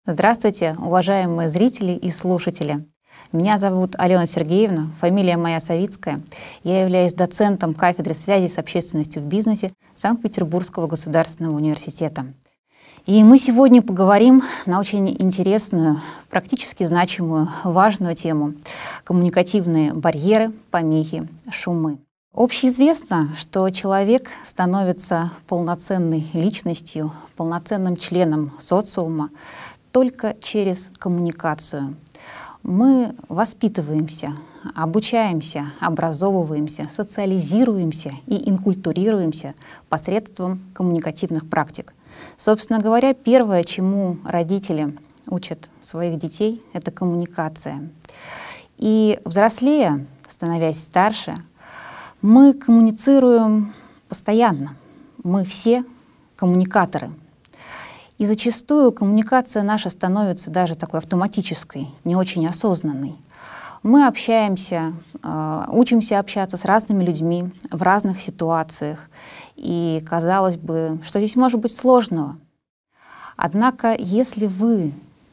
Здравствуйте, уважаемые зрители и слушатели. Меня зовут Алена Сергеевна, фамилия моя Савицкая. Я являюсь доцентом кафедры связи с общественностью в бизнесе Санкт-Петербургского государственного университета. И мы сегодня поговорим на очень интересную, практически значимую, важную тему — коммуникативные барьеры, помехи, шумы. Общеизвестно, что человек становится полноценной личностью, полноценным членом социума только через коммуникацию. Мы воспитываемся, обучаемся, образовываемся, социализируемся и инкультурируемся посредством коммуникативных практик. Собственно говоря, первое, чему родители учат своих детей, это коммуникация. И взрослея, становясь старше, мы коммуницируем постоянно. Мы все коммуникаторы. И зачастую коммуникация наша становится даже такой автоматической, не очень осознанной. Мы общаемся, учимся общаться с разными людьми в разных ситуациях. И казалось бы, что здесь может быть сложного. Однако, если вы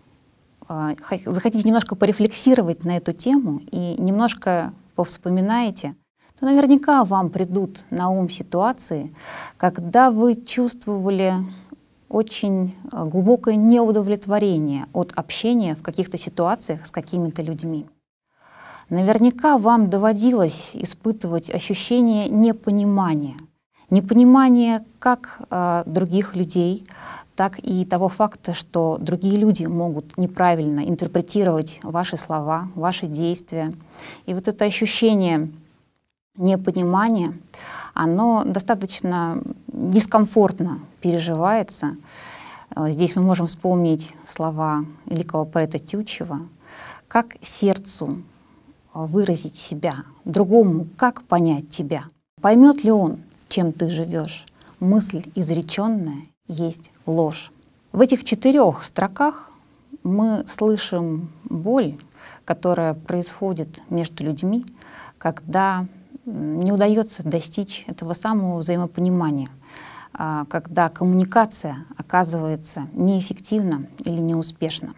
захотите немножко порефлексировать на эту тему и немножко повспоминаете, то наверняка вам придут на ум ситуации, когда вы чувствовали очень глубокое неудовлетворение от общения в каких-то ситуациях с какими-то людьми. Наверняка вам доводилось испытывать ощущение непонимания. Непонимание как других людей, так и того факта, что другие люди могут неправильно интерпретировать ваши слова, ваши действия. И вот это ощущение непонимания, оно достаточно дискомфортно переживается. Здесь мы можем вспомнить слова великого поэта Тютчева: «Как сердцу выразить себя, другому как понять тебя? Поймет ли он, чем ты живешь? Мысль изреченная есть ложь». В этих 4 строках мы слышим боль, которая происходит между людьми, когда не удается достичь этого самого взаимопонимания, когда коммуникация оказывается неэффективна или неуспешна.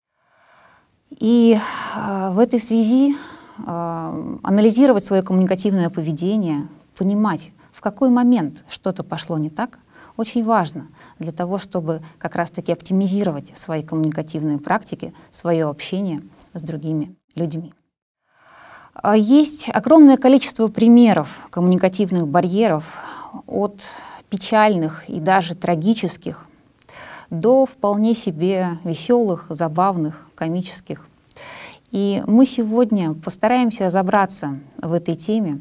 И в этой связи анализировать свое коммуникативное поведение, понимать, в какой момент что-то пошло не так, очень важно для того, чтобы как раз-таки оптимизировать свои коммуникативные практики, свое общение с другими людьми. Есть огромное количество примеров коммуникативных барьеров, от печальных и даже трагических до вполне себе веселых, забавных, комических. И мы сегодня постараемся разобраться в этой теме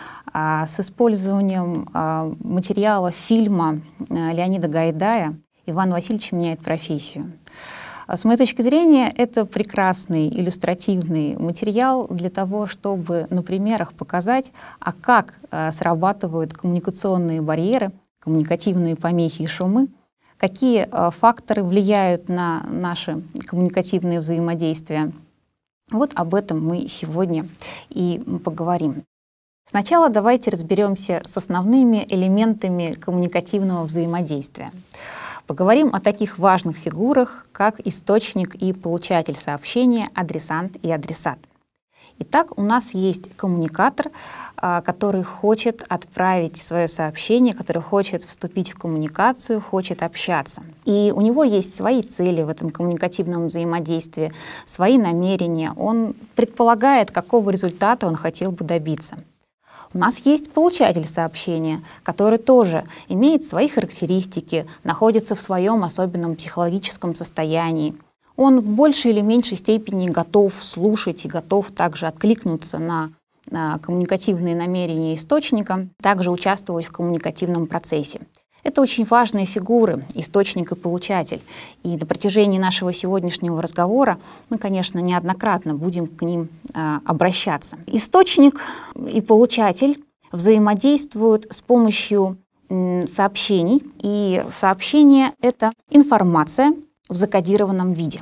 с использованием материала фильма Леонида Гайдая «Иван Васильевич меняет профессию». С моей точки зрения, это прекрасный иллюстративный материал для того, чтобы на примерах показать, как срабатывают коммуникационные барьеры, коммуникативные помехи и шумы, какие факторы влияют на наши коммуникативные взаимодействия. Вот об этом мы сегодня и поговорим. Сначала давайте разберемся с основными элементами коммуникативного взаимодействия. Поговорим о таких важных фигурах, как источник и получатель сообщения, адресант и адресат. Итак, у нас есть коммуникатор, который хочет отправить свое сообщение, который хочет вступить в коммуникацию, хочет общаться. И у него есть свои цели в этом коммуникативном взаимодействии, свои намерения. Он предполагает, какого результата он хотел бы добиться. У нас есть получатель сообщения, который тоже имеет свои характеристики, находится в своем особенном психологическом состоянии. Он в большей или меньшей степени готов слушать и готов также откликнуться на коммуникативные намерения источника, также участвовать в коммуникативном процессе. Это очень важные фигуры, источник и получатель. И на протяжении нашего сегодняшнего разговора мы, конечно, неоднократно будем к ним обращаться. Источник и получатель взаимодействуют с помощью сообщений. И сообщение — это информация в закодированном виде.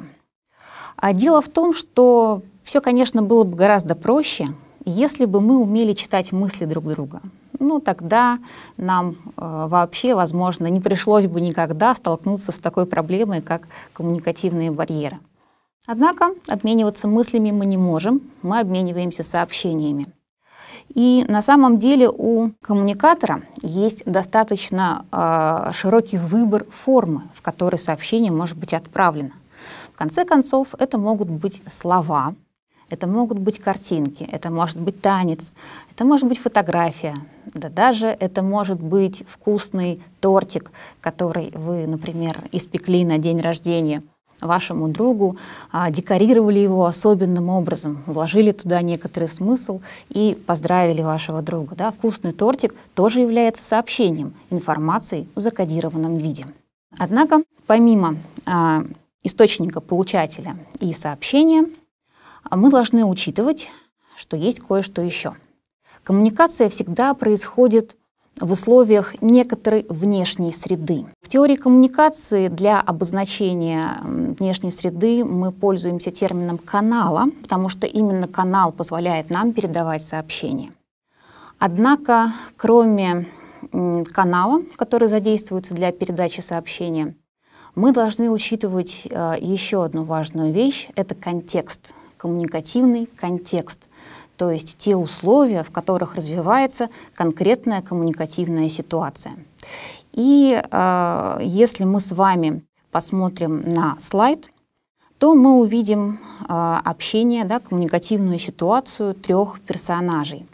Дело в том, что все, конечно, было бы гораздо проще, если бы мы умели читать мысли друг друга. ну тогда нам вообще, возможно, не пришлось бы никогда столкнуться с такой проблемой, как коммуникативные барьеры. Однако обмениваться мыслями мы не можем, мы обмениваемся сообщениями. И на самом деле у коммуникатора есть достаточно широкий выбор формы, в которой сообщение может быть отправлено. В конце концов, это могут быть слова, это могут быть картинки, это может быть танец, это может быть фотография, да даже это может быть вкусный тортик, который вы, например, испекли на день рождения вашему другу, декорировали его особенным образом, вложили туда некоторый смысл и поздравили вашего друга. Да? Вкусный тортик тоже является сообщением, информацией в закодированном виде. Однако, помимо источника получателя и сообщения, мы должны учитывать, что есть кое-что еще. Коммуникация всегда происходит в условиях некоторой внешней среды. В теории коммуникации для обозначения внешней среды мы пользуемся термином канала, потому что именно канал позволяет нам передавать сообщения. Однако, кроме канала, который задействуется для передачи сообщения, мы должны учитывать еще одну важную вещь — это контекст, коммуникативный контекст. То есть те условия, в которых развивается конкретная коммуникативная ситуация. И если мы с вами посмотрим на слайд, то мы увидим общение, да, коммуникативную ситуацию трех персонажей.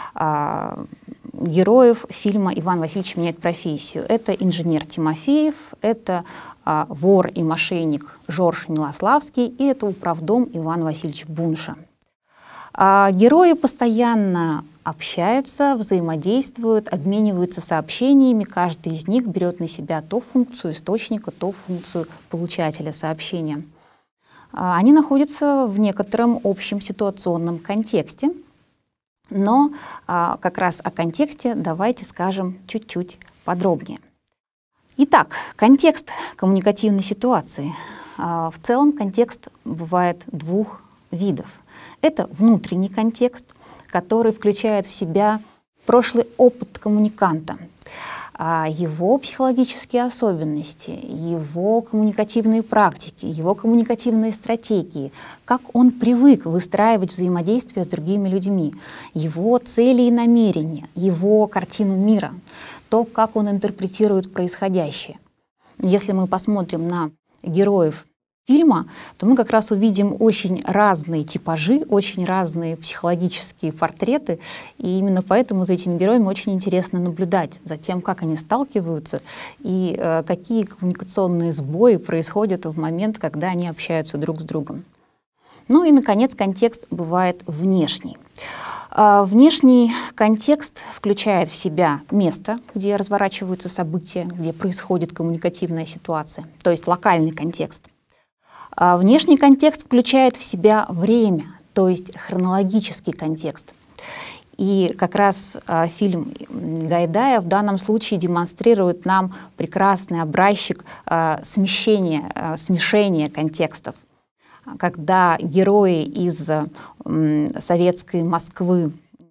Героев фильма «Иван Васильевич меняет профессию». Это инженер Тимофеев, это вор и мошенник Жорж Милославский и это управдом Иван Васильевич Бунша. Герои постоянно общаются, взаимодействуют, обмениваются сообщениями. Каждый из них берет на себя то функцию источника, то функцию получателя сообщения. Они находятся в некотором общем ситуационном контексте, но как раз о контексте давайте скажем чуть-чуть подробнее. Итак, контекст коммуникативной ситуации. В целом контекст бывает двух видов. Это внутренний контекст, который включает в себя прошлый опыт коммуниканта, его психологические особенности, его коммуникативные практики, его коммуникативные стратегии, как он привык выстраивать взаимодействие с другими людьми, его цели и намерения, его картину мира, то, как он интерпретирует происходящее. Если мы посмотрим на героев фильма, то мы как раз увидим очень разные типажи, очень разные психологические портреты, и именно поэтому за этими героями очень интересно наблюдать, за тем, как они сталкиваются и какие коммуникационные сбои происходят в момент, когда они общаются друг с другом. Ну и, наконец, контекст бывает внешний. Внешний контекст включает в себя место, где разворачиваются события, где происходит коммуникативная ситуация, то есть локальный контекст. Внешний контекст включает в себя время, то есть хронологический контекст. И как раз фильм Гайдая в данном случае демонстрирует нам прекрасный образчик смешения контекстов, когда герои из советской Москвы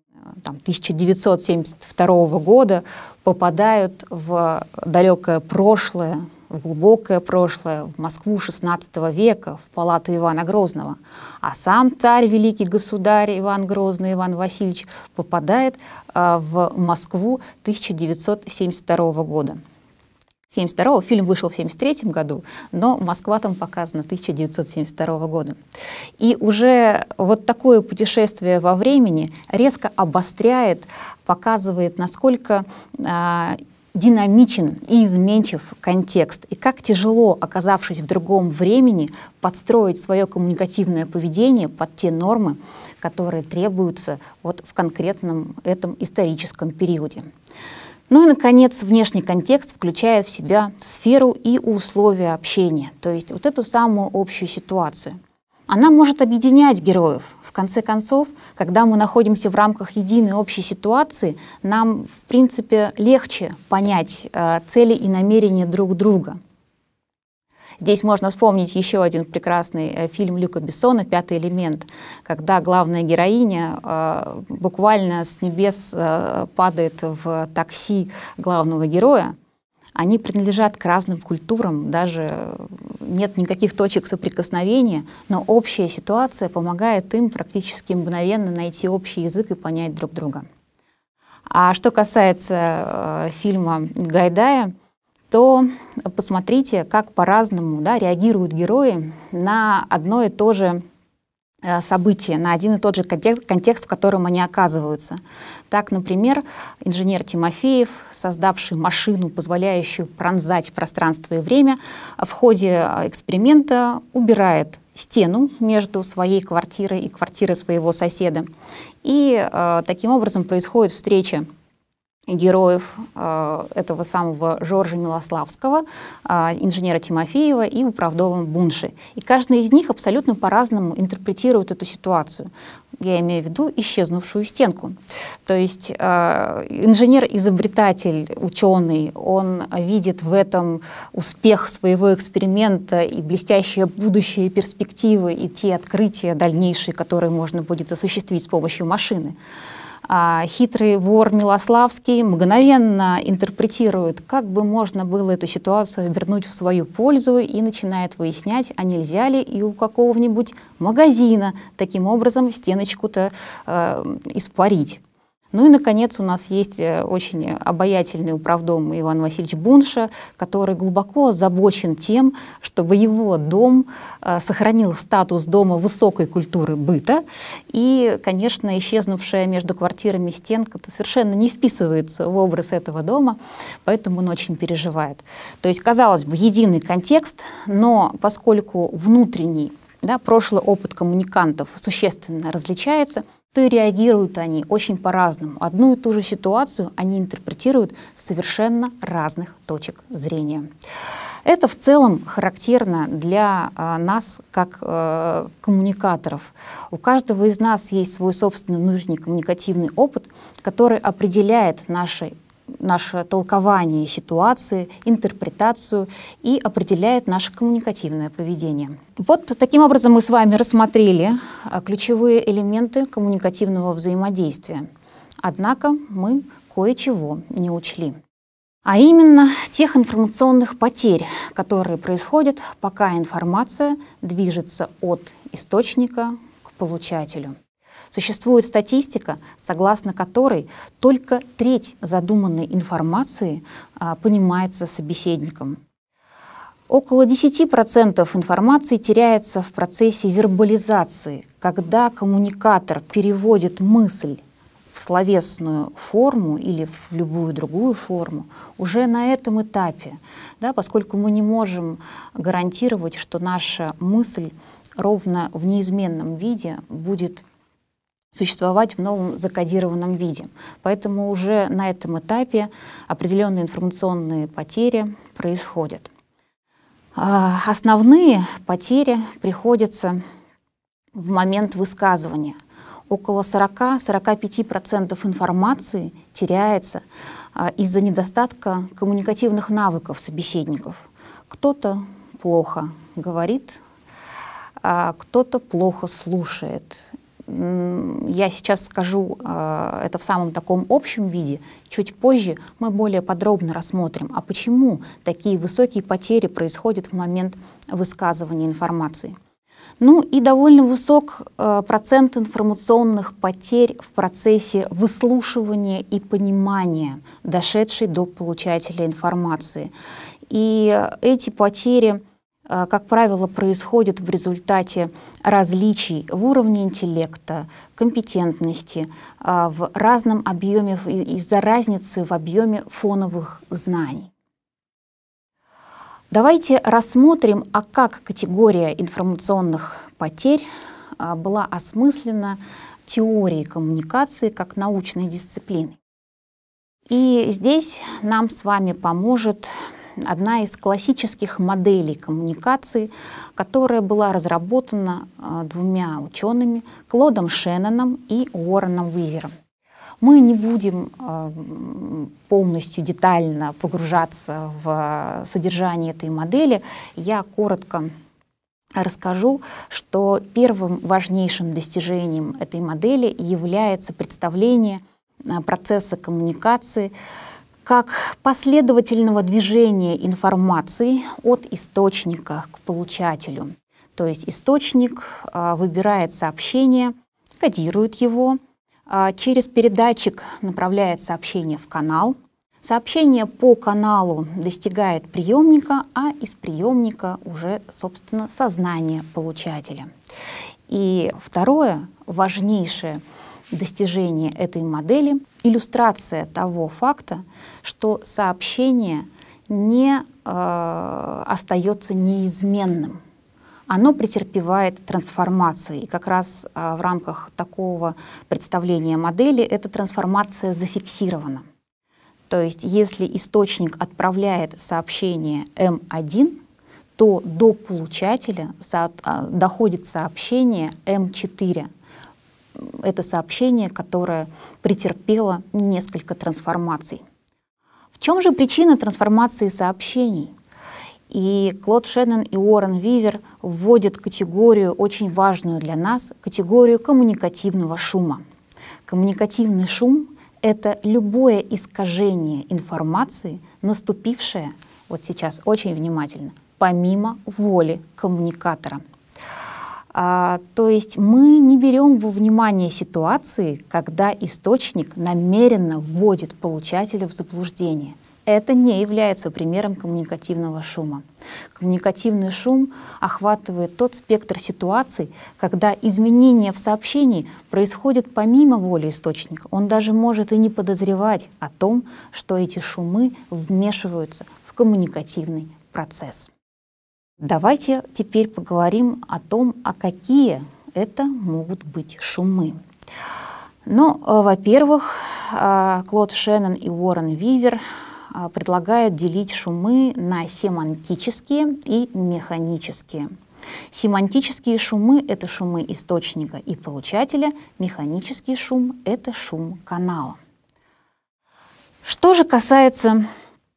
1972 года попадают в далекое прошлое, в глубокое прошлое, в Москву XVI века, в палаты Ивана Грозного. А сам царь, великий государь Иван Грозный, Иван Васильевич, попадает в Москву 1972 года. 1972 фильм вышел в 1973 году, но Москва там показана 1972 года. И уже вот такое путешествие во времени резко обостряет, показывает, насколько динамичен и изменчив контекст, и как тяжело, оказавшись в другом времени, подстроить свое коммуникативное поведение под те нормы, которые требуются вот в конкретном этом историческом периоде. Ну и, наконец, внешний контекст включает в себя сферу и условия общения, то есть вот эту самую общую ситуацию. Она может объединять героев. В конце концов, когда мы находимся в рамках единой общей ситуации, нам, в принципе, легче понять цели и намерения друг друга. Здесь можно вспомнить еще один прекрасный фильм Люка Бессона «Пятый элемент», когда главная героиня буквально с небес падает в такси главного героя. Они принадлежат к разным культурам, даже нет никаких точек соприкосновения, но общая ситуация помогает им практически мгновенно найти общий язык и понять друг друга. А что касается фильма Гайдая, то посмотрите, как по-разному, да, реагируют герои на одно и то же событие, на один и тот же контекст, в котором они оказываются. Так, например, инженер Тимофеев, создавший машину, позволяющую пронзать пространство и время, в ходе эксперимента убирает стену между своей квартирой и квартирой своего соседа. И таким образом происходит встреча героев этого самого Жоржа Милославского, инженера Тимофеева и управдома Бунши. И каждый из них абсолютно по-разному интерпретирует эту ситуацию. Я имею в виду исчезнувшую стенку. То есть инженер-изобретатель, ученый, он видит в этом успех своего эксперимента и блестящее будущее, перспективы, и те открытия дальнейшие, которые можно будет осуществить с помощью машины. А хитрый вор Милославский мгновенно интерпретирует, как бы можно было эту ситуацию обернуть в свою пользу, и начинает выяснять, а нельзя ли и у какого-нибудь магазина таким образом стеночку-то испарить. Ну и, наконец, у нас есть очень обаятельный управдом Иван Васильевич Бунша, который глубоко озабочен тем, чтобы его дом сохранил статус дома высокой культуры быта. И, конечно, исчезнувшая между квартирами стенка-то совершенно не вписывается в образ этого дома, поэтому он очень переживает. То есть, казалось бы, единый контекст, но поскольку внутренний, да, прошлый опыт коммуникантов существенно различается, то и реагируют они очень по-разному. Одну и ту же ситуацию они интерпретируют с совершенно разных точек зрения. Это в целом характерно для нас как коммуникаторов. У каждого из нас есть свой собственный внутренний коммуникативный опыт, который определяет наше толкование ситуации, интерпретацию и определяет наше коммуникативное поведение. Вот таким образом мы с вами рассмотрели ключевые элементы коммуникативного взаимодействия. Однако мы кое-чего не учли. А именно тех информационных потерь, которые происходят, пока информация движется от источника к получателю. Существует статистика, согласно которой только треть задуманной информации понимается собеседником. Около 10% информации теряется в процессе вербализации, когда коммуникатор переводит мысль в словесную форму или в любую другую форму уже на этом этапе, да, поскольку мы не можем гарантировать, что наша мысль ровно в неизменном виде будет существовать в новом закодированном виде. Поэтому уже на этом этапе определенные информационные потери происходят. Основные потери приходятся в момент высказывания. Около 40–45% информации теряется из-за недостатка коммуникативных навыков собеседников. Кто-то плохо говорит, кто-то плохо слушает. Я сейчас скажу это в самом таком общем виде. Чуть позже мы более подробно рассмотрим, а почему такие высокие потери происходят в момент высказывания информации. Ну и довольно высок процент информационных потерь в процессе выслушивания и понимания, дошедшей до получателя информации. И эти потери, как правило, происходят в результате различий в уровне интеллекта, компетентности, в разном объеме, из-за разницы в объеме фоновых знаний. Давайте рассмотрим, как категория информационных потерь была осмыслена теорией коммуникации как научной дисциплиной. И здесь нам с вами поможет одна из классических моделей коммуникации, которая была разработана двумя учеными, Клодом Шенноном и Уорреном Уивером. Мы не будем полностью детально погружаться в содержание этой модели. Я коротко расскажу, что первым важнейшим достижением этой модели является представление процесса коммуникации как последовательного движения информации от источника к получателю. То есть источник выбирает сообщение, кодирует его, через передатчик направляет сообщение в канал, сообщение по каналу достигает приемника, а из приемника уже, собственно, сознание получателя. И второе важнейшее достижение этой модели — иллюстрация того факта, что сообщение не остается неизменным. Оно претерпевает трансформации. И как раз в рамках такого представления модели эта трансформация зафиксирована. То есть если источник отправляет сообщение М1, то до получателя доходит сообщение М4. Это сообщение, которое претерпело несколько трансформаций. В чем же причина трансформации сообщений? И Клод Шеннон и Уоррен Вивер вводят категорию, очень важную для нас, категорию коммуникативного шума. Коммуникативный шум — это любое искажение информации, наступившее, вот сейчас очень внимательно, помимо воли коммуникатора. То есть мы не берем во внимание ситуации, когда источник намеренно вводит получателя в заблуждение. Это не является примером коммуникативного шума. Коммуникативный шум охватывает тот спектр ситуаций, когда изменения в сообщении происходят помимо воли источника. Он даже может и не подозревать о том, что эти шумы вмешиваются в коммуникативный процесс. Давайте теперь поговорим о том, а какие это могут быть шумы. Ну, во-первых, Клод Шеннон и Уоррен Вивер предлагают делить шумы на семантические и механические. Семантические шумы — это шумы источника и получателя, механический шум — это шум канала. Что же касается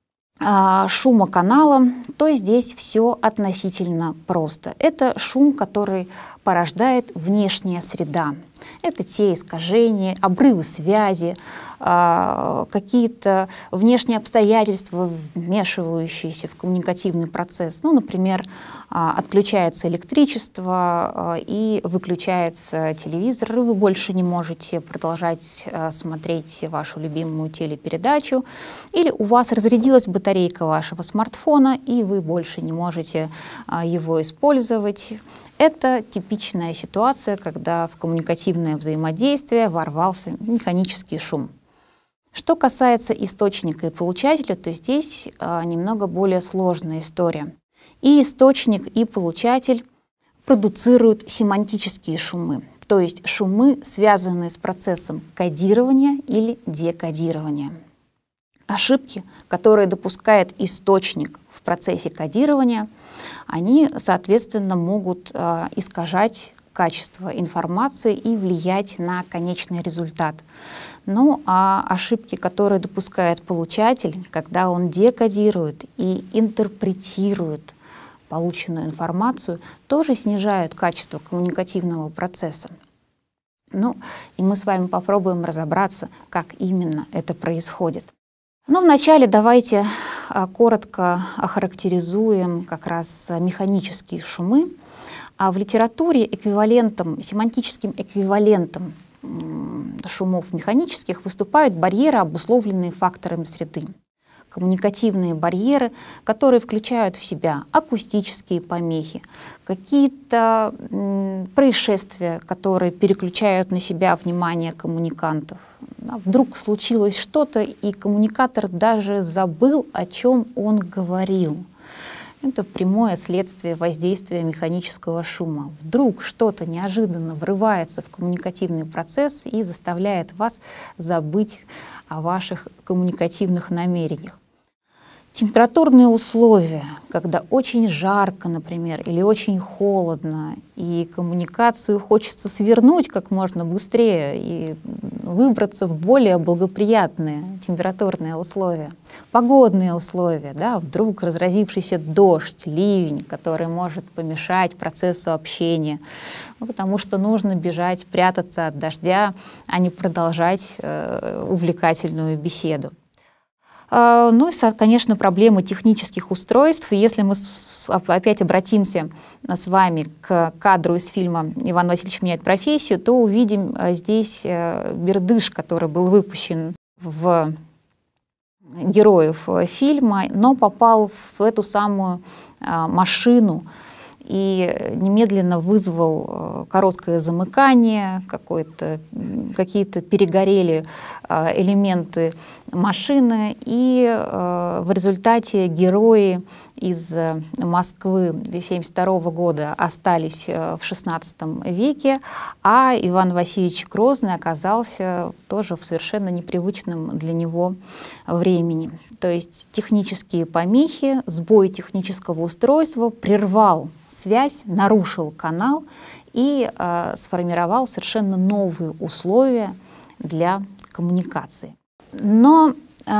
шума канала, то здесь все относительно просто. Это шум, который порождает внешняя среда. Это те искажения, обрывы связи, какие-то внешние обстоятельства, вмешивающиеся в коммуникативный процесс. Ну, например, отключается электричество и выключается телевизор, и вы больше не можете продолжать смотреть вашу любимую телепередачу, или у вас разрядилась батарейка вашего смартфона, и вы больше не можете его использовать. Это типичная ситуация, когда в коммуникативное взаимодействие ворвался механический шум. Что касается источника и получателя, то здесь немного более сложная история. И источник, и получатель продуцируют семантические шумы, то есть шумы, связанные с процессом кодирования или декодирования. Ошибки, которые допускает источник в процессе кодирования, они, соответственно, могут искажать качество информации и влиять на конечный результат. Ну а ошибки, которые допускает получатель, когда он декодирует и интерпретирует полученную информацию, тоже снижают качество коммуникативного процесса. Ну и мы с вами попробуем разобраться, как именно это происходит. Но вначале давайте коротко охарактеризуем как раз механические шумы. А в литературе семантическим эквивалентом шумов механических выступают барьеры, обусловленные факторами среды. Коммуникативные барьеры, которые включают в себя акустические помехи, какие-то происшествия, которые переключают на себя внимание коммуникантов. Вдруг случилось что-то, и коммуникатор даже забыл, о чем он говорил. Это прямое следствие воздействия механического шума. Вдруг что-то неожиданно врывается в коммуникативный процесс и заставляет вас забыть о ваших коммуникативных намерениях. Температурные условия, когда очень жарко, например, или очень холодно, и коммуникацию хочется свернуть как можно быстрее и выбраться в более благоприятные температурные условия. Погодные условия, да, вдруг разразившийся дождь, ливень, который может помешать процессу общения, потому что нужно бежать, прятаться от дождя, а не продолжать увлекательную беседу. Ну и, конечно, проблемы технических устройств. И если мы опять обратимся с вами к кадру из фильма «Иван Васильевич меняет профессию», то увидим здесь бердыш, который был выпущен в героев фильма, но попал в эту самую машину и немедленно вызвал короткое замыкание, какие-то перегорели элементы машины, и в результате герои из Москвы 1972 года остались в XVI веке, а Иван Васильевич Грозный оказался тоже в совершенно непривычном для него времени. То есть технические помехи, сбой технического устройства прервал связь, нарушил канал и сформировал совершенно новые условия для коммуникации. Но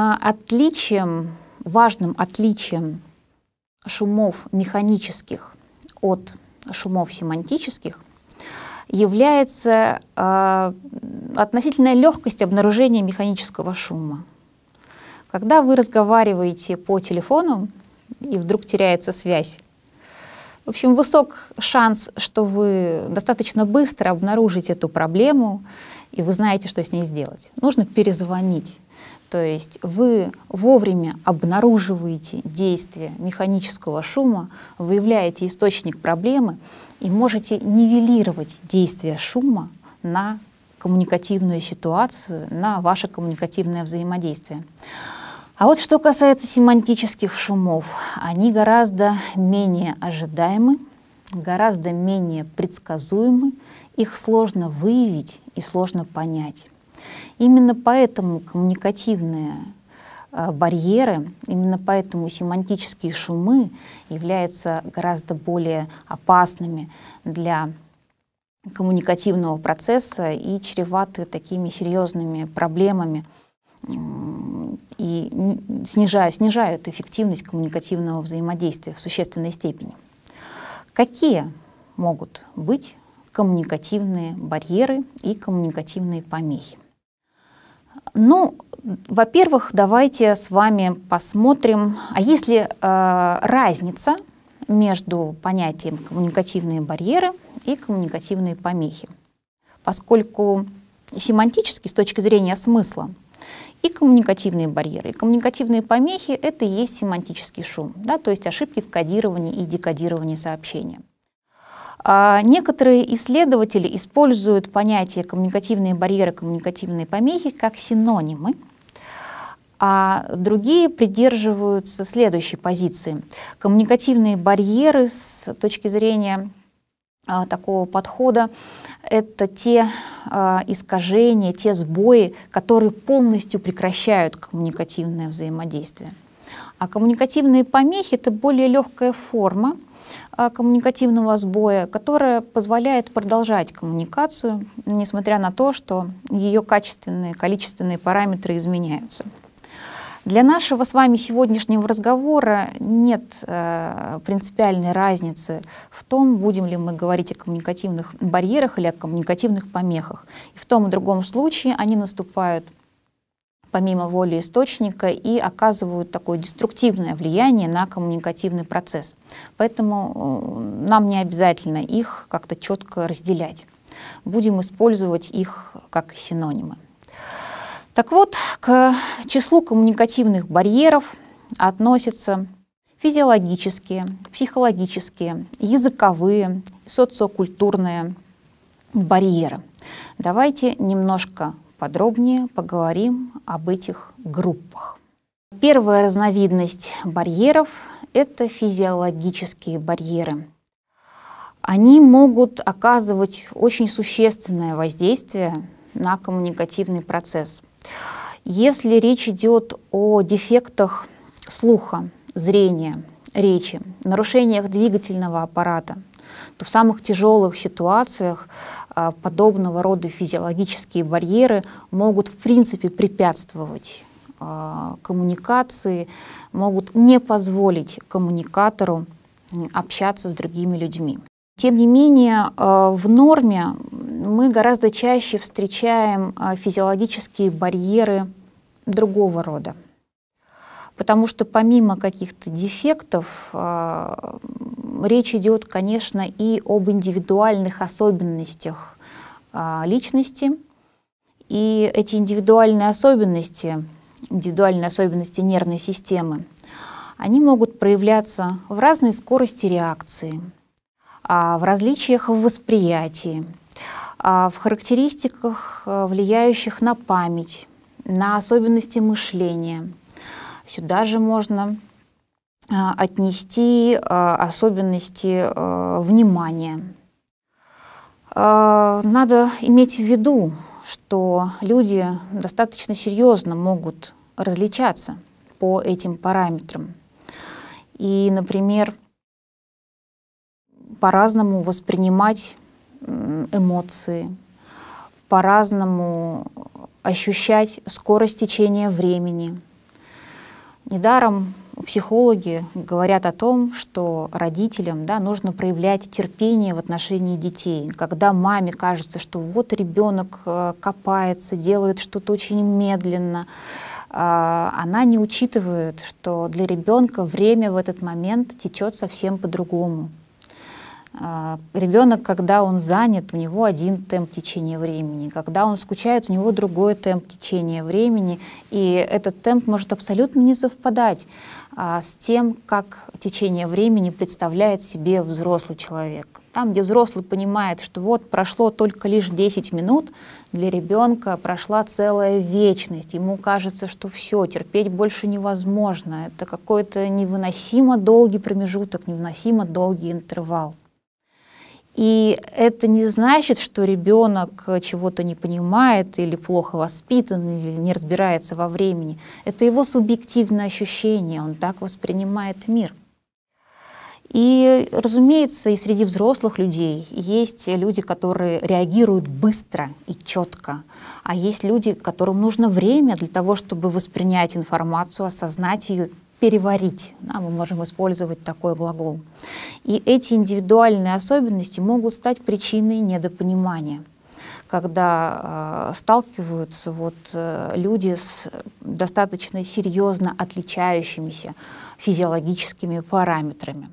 важным отличием шумов механических от шумов семантических является относительная легкость обнаружения механического шума. Когда вы разговариваете по телефону и вдруг теряется связь, в общем, высок шанс, что вы достаточно быстро обнаружите эту проблему, и вы знаете, что с ней сделать. Нужно перезвонить. То есть вы вовремя обнаруживаете действие механического шума, выявляете источник проблемы и можете нивелировать действие шума на коммуникативную ситуацию, на ваше коммуникативное взаимодействие. А вот что касается семантических шумов, они гораздо менее ожидаемы, гораздо менее предсказуемы, их сложно выявить и сложно понять. Именно поэтому коммуникативные барьеры, именно поэтому семантические шумы являются гораздо более опасными для коммуникативного процесса и чреваты такими серьезными проблемами и снижают эффективность коммуникативного взаимодействия в существенной степени. Какие могут быть коммуникативные барьеры и коммуникативные помехи? Ну, во-первых, давайте с вами посмотрим, а есть ли разница между понятием коммуникативные барьеры и коммуникативные помехи. Поскольку семантически, с точки зрения смысла, и коммуникативные барьеры, и коммуникативные помехи — это и есть семантический шум, да, то есть ошибки в кодировании и декодировании сообщения. Некоторые исследователи используют понятие коммуникативные барьеры, коммуникативные помехи как синонимы, а другие придерживаются следующей позиции. Коммуникативные барьеры с точки зрения такого подхода — это те искажения, те сбои, которые полностью прекращают коммуникативное взаимодействие. А коммуникативные помехи — это более легкая форма коммуникативного сбоя, которая позволяет продолжать коммуникацию, несмотря на то, что ее качественные, количественные параметры изменяются. Для нашего с вами сегодняшнего разговора нет принципиальной разницы в том, будем ли мы говорить о коммуникативных барьерах или о коммуникативных помехах. И в том и другом случае они наступают помимо воли источника и оказывают такое деструктивное влияние на коммуникативный процесс. Поэтому нам не обязательно их как-то четко разделять. Будем использовать их как синонимы. Так вот, к числу коммуникативных барьеров относятся физиологические, психологические, языковые, социокультурные барьеры. Давайте немножко подробнее поговорим об этих группах. Первая разновидность барьеров — это физиологические барьеры. Они могут оказывать очень существенное воздействие на коммуникативный процесс. Если речь идет о дефектах слуха, зрения, речи, нарушениях двигательного аппарата, то в самых тяжелых ситуациях подобного рода физиологические барьеры могут в принципе препятствовать коммуникации, могут не позволить коммуникатору общаться с другими людьми. Тем не менее, в норме мы гораздо чаще встречаем физиологические барьеры другого рода. Потому что помимо каких-то дефектов, речь идет, конечно, и об индивидуальных особенностях личности. И эти индивидуальные особенности нервной системы, они могут проявляться в разной скорости реакции, в различиях в восприятии, в характеристиках, влияющих на память, на особенности мышления. Сюда же можно отнести особенности внимания. Надо иметь в виду, что люди достаточно серьезно могут различаться по этим параметрам. И, например, по-разному воспринимать эмоции, по-разному ощущать скорость течения времени. Недаром психологи говорят о том, что родителям, нужно проявлять терпение в отношении детей. Когда маме кажется, что вот ребенок копается, делает что-то очень медленно, она не учитывает, что для ребенка время в этот момент течет совсем по-другому. Ребенок, когда он занят, у него один темп течения времени. Когда он скучает, у него другой темп течения времени. И этот темп может абсолютно не совпадать с тем, как течение времени представляет себе взрослый человек. Там, где взрослый понимает, что вот прошло только лишь 10 минут, для ребенка прошла целая вечность. Ему кажется, что все, терпеть больше невозможно. Это какой-то невыносимо долгий промежуток, невыносимо долгий интервал. И это не значит, что ребенок чего-то не понимает или плохо воспитан, или не разбирается во времени. Это его субъективное ощущение, он так воспринимает мир. И, разумеется, и среди взрослых людей есть люди, которые реагируют быстро и четко, а есть люди, которым нужно время для того, чтобы воспринять информацию, осознать ее, переварить. Мы можем использовать такой глагол. И эти индивидуальные особенности могут стать причиной недопонимания, когда сталкиваются люди с достаточно серьезно отличающимися физиологическими параметрами.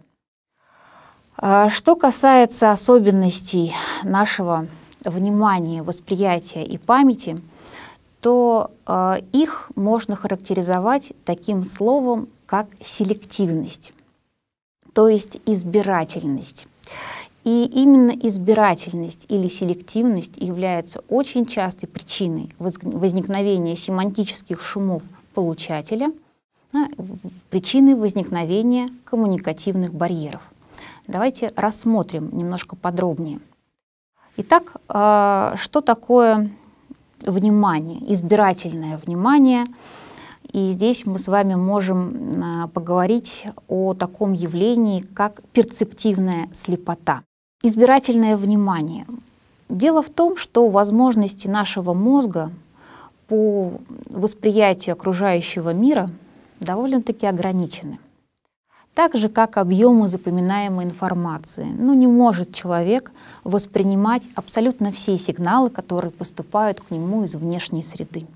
Что касается особенностей нашего внимания, восприятия и памяти, то их можно характеризовать таким словом, как селективность, то есть избирательность. И именно избирательность или селективность является очень частой причиной возникновения семантических шумов получателя, причиной возникновения коммуникативных барьеров. Давайте рассмотрим немножко подробнее. Итак, что такое внимание, избирательное внимание? И здесь мы с вами можем поговорить о таком явлении, как перцептивная слепота. Избирательное внимание. Дело в том, что возможности нашего мозга по восприятию окружающего мира довольно-таки ограничены. Так же, как объемы запоминаемой информации. Не может человек воспринимать абсолютно все сигналы, которые поступают к нему из внешней среды.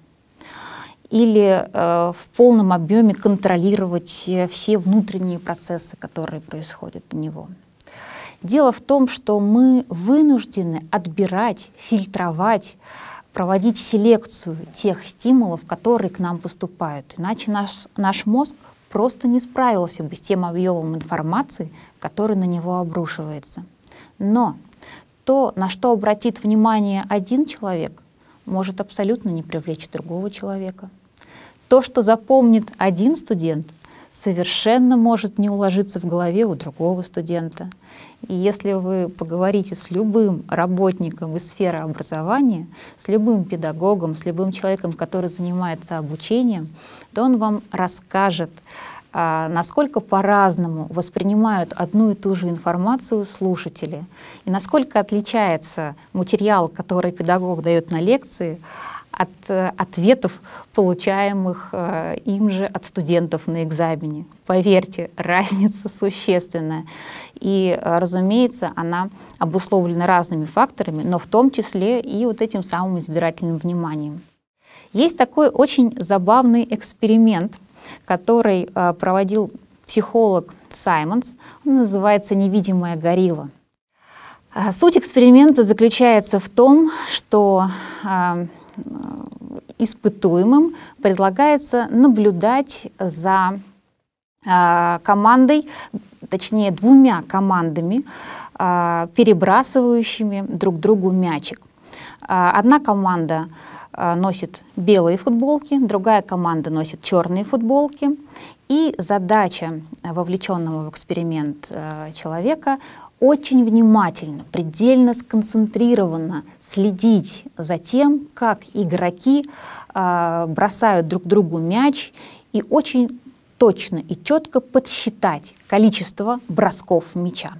Или в полном объеме контролировать все внутренние процессы, которые происходят у него. Дело в том, что мы вынуждены отбирать, фильтровать, проводить селекцию тех стимулов, которые к нам поступают. Иначе наш мозг просто не справился бы с тем объемом информации, который на него обрушивается. Но то, на что обратит внимание один человек, может абсолютно не привлечь другого человека. То, что запомнит один студент, совершенно может не уложиться в голове у другого студента. И если вы поговорите с любым работником из сферы образования, с любым педагогом, с любым человеком, который занимается обучением, то он вам расскажет насколько по-разному воспринимают одну и ту же информацию слушатели, и насколько отличается материал, который педагог дает на лекции, от ответов, получаемых им же от студентов на экзамене. Поверьте, разница существенная. И, разумеется, она обусловлена разными факторами, но в том числе и вот этим самым избирательным вниманием. Есть такой очень забавный эксперимент, который проводил психолог Саймонс. Он называется «Невидимая горилла». Суть эксперимента заключается в том, что испытуемым предлагается наблюдать за командой, точнее двумя командами, перебрасывающими друг другу мячик. Одна команда носит белые футболки, другая команда носит черные футболки. И задача вовлеченного в эксперимент человека очень внимательно, предельно сконцентрированно следить за тем, как игроки бросают друг другу мяч, и очень точно и четко подсчитать количество бросков мяча.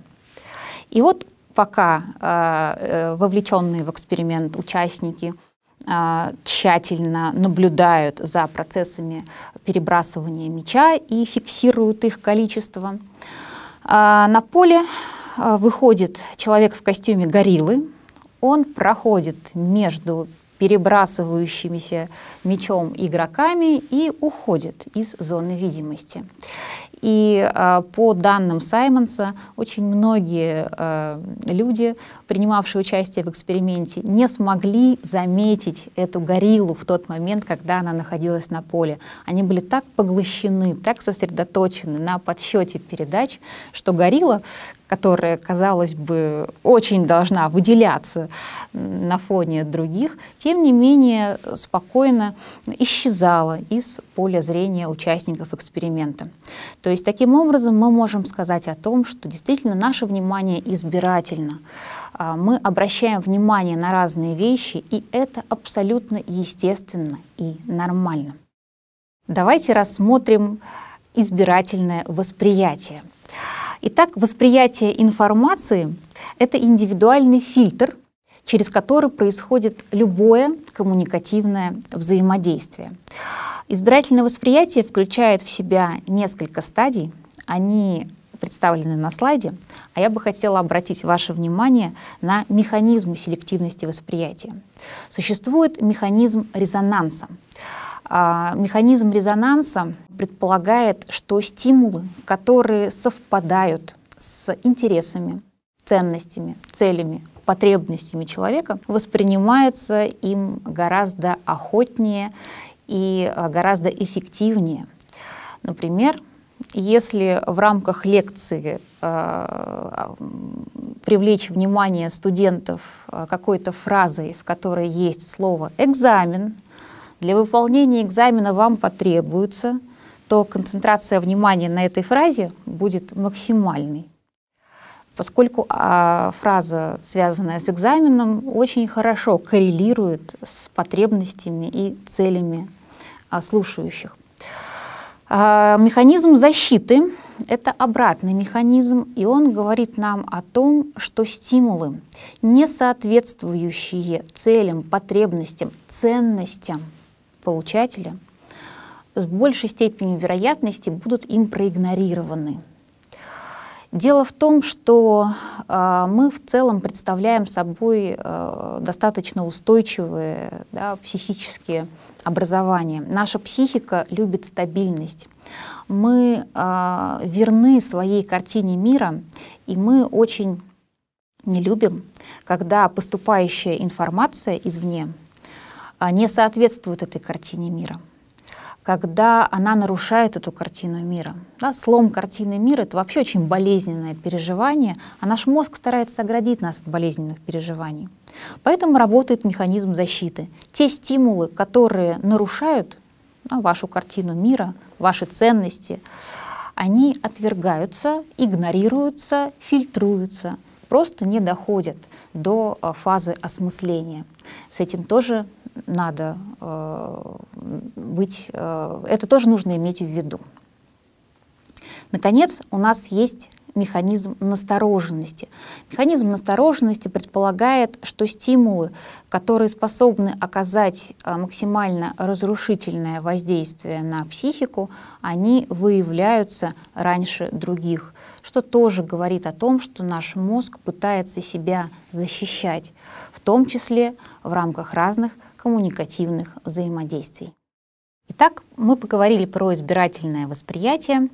И вот пока вовлеченные в эксперимент участники тщательно наблюдают за процессами перебрасывания мяча и фиксируют их количество, на поле выходит человек в костюме гориллы, он проходит между перебрасывающимися мячом игроками и уходит из зоны видимости. И по данным Саймонса, очень многие люди, принимавшие участие в эксперименте, не смогли заметить эту гориллу в тот момент, когда она находилась на поле. Они были так поглощены, так сосредоточены на подсчете передач, что горилла, которая, казалось бы, очень должна выделяться на фоне других, тем не менее спокойно исчезала из поля зрения участников эксперимента. То есть таким образом мы можем сказать о том, что действительно наше внимание избирательно. Мы обращаем внимание на разные вещи, и это абсолютно естественно и нормально. Давайте рассмотрим избирательное восприятие. Итак, восприятие информации — это индивидуальный фильтр, через который происходит любое коммуникативное взаимодействие. Избирательное восприятие включает в себя несколько стадий, они представлены на слайде, а я бы хотела обратить ваше внимание на механизмы селективности восприятия. Существует механизм резонанса. Механизм резонанса предполагает, что стимулы, которые совпадают с интересами, ценностями, целями, потребностями человека, воспринимаются им гораздо охотнее и гораздо эффективнее. Например, если в рамках лекции привлечь внимание студентов какой-то фразой, в которой есть слово «экзамен», для выполнения экзамена вам потребуется, то концентрация внимания на этой фразе будет максимальной. Поскольку фраза, связанная с экзаменом, очень хорошо коррелирует с потребностями и целями слушающих. Механизм защиты — это обратный механизм, и он говорит нам о том, что стимулы, не соответствующие целям, потребностям, ценностям получателя, с большей степенью вероятности будут им проигнорированы. Дело в том, что мы в целом представляем собой достаточно устойчивые, психические образования. Наша психика любит стабильность. Мы верны своей картине мира, и мы очень не любим, когда поступающая информация извне не соответствует этой картине мира, когда она нарушает эту картину мира. Слом картины мира — это вообще очень болезненное переживание, а наш мозг старается оградить нас от болезненных переживаний. Поэтому работает механизм защиты. Те стимулы, которые нарушают вашу картину мира, ваши ценности, они отвергаются, игнорируются, фильтруются, просто не доходят до фазы осмысления. С этим тоже надо быть, это тоже нужно иметь в виду. Наконец, у нас есть механизм настороженности. Механизм настороженности предполагает, что стимулы, которые способны оказать максимально разрушительное воздействие на психику, они выявляются раньше других, что тоже говорит о том, что наш мозг пытается себя защищать, в том числе в рамках разных коммуникативных взаимодействий. Итак, мы поговорили про избирательное восприятие.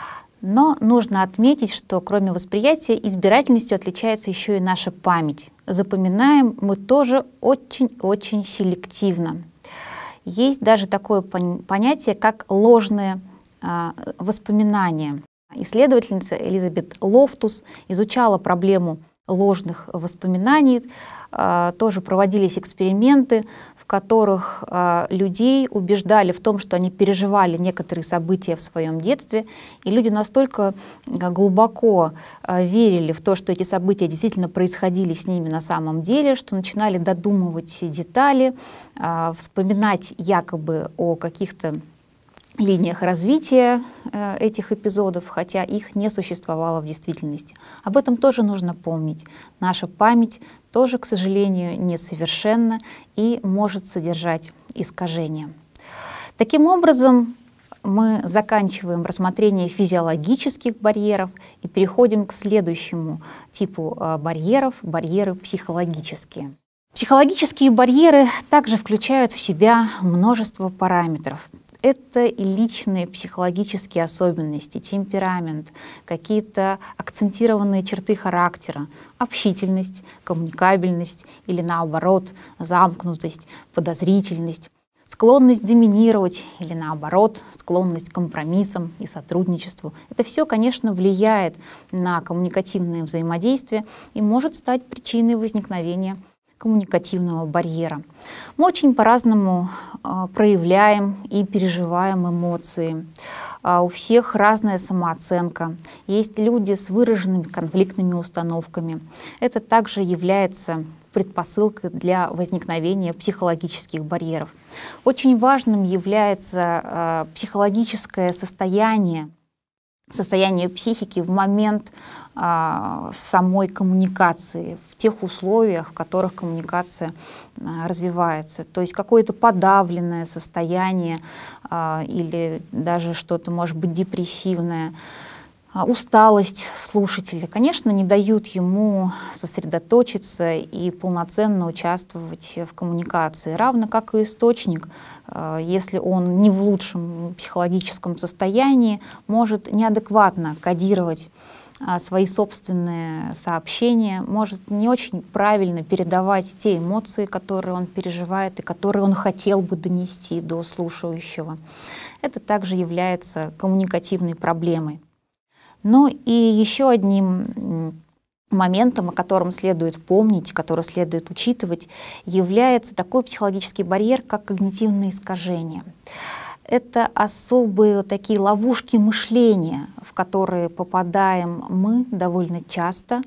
Но нужно отметить, что кроме восприятия избирательностью отличается еще и наша память. Запоминаем мы тоже очень-очень селективно. Есть даже такое понятие, как ложные воспоминания. Исследовательница Элизабет Лофтус изучала проблему ложных воспоминаний. Тоже проводились эксперименты, в которых людей убеждали в том, что они переживали некоторые события в своем детстве, и люди настолько глубоко верили в то, что эти события действительно происходили с ними на самом деле, что начинали додумывать детали, вспоминать якобы о каких-то линиях развития этих эпизодов, хотя их не существовало в действительности. Об этом тоже нужно помнить. Наша память тоже, к сожалению, несовершенна и может содержать искажения. Таким образом, мы заканчиваем рассмотрение физиологических барьеров и переходим к следующему типу барьеров — барьеры психологические. Психологические барьеры также включают в себя множество параметров. Это и личные психологические особенности, темперамент, какие-то акцентированные черты характера, общительность, коммуникабельность или наоборот замкнутость, подозрительность, склонность доминировать или наоборот склонность к компромиссам и сотрудничеству. Это все, конечно, влияет на коммуникативное взаимодействие и может стать причиной возникновения коммуникативного барьера. Мы очень по-разному проявляем и переживаем эмоции. У всех разная самооценка. Есть люди с выраженными конфликтными установками. Это также является предпосылкой для возникновения психологических барьеров. Очень важным является психологическое состояние психики в момент самой коммуникации, в тех условиях, в которых коммуникация развивается. То есть какое-то подавленное состояние или даже что-то, может быть, депрессивное, усталость слушателя, конечно, не дают ему сосредоточиться и полноценно участвовать в коммуникации, равно как и источник, если он не в лучшем психологическом состоянии, может неадекватно кодировать свои собственные сообщения, может не очень правильно передавать те эмоции, которые он переживает и которые он хотел бы донести до слушающего. Это также является коммуникативной проблемой. Ну и еще одним моментом, о котором следует помнить, который следует учитывать, является такой психологический барьер, как когнитивные искажения. Это особые такие ловушки мышления, в которые попадаем мы довольно часто.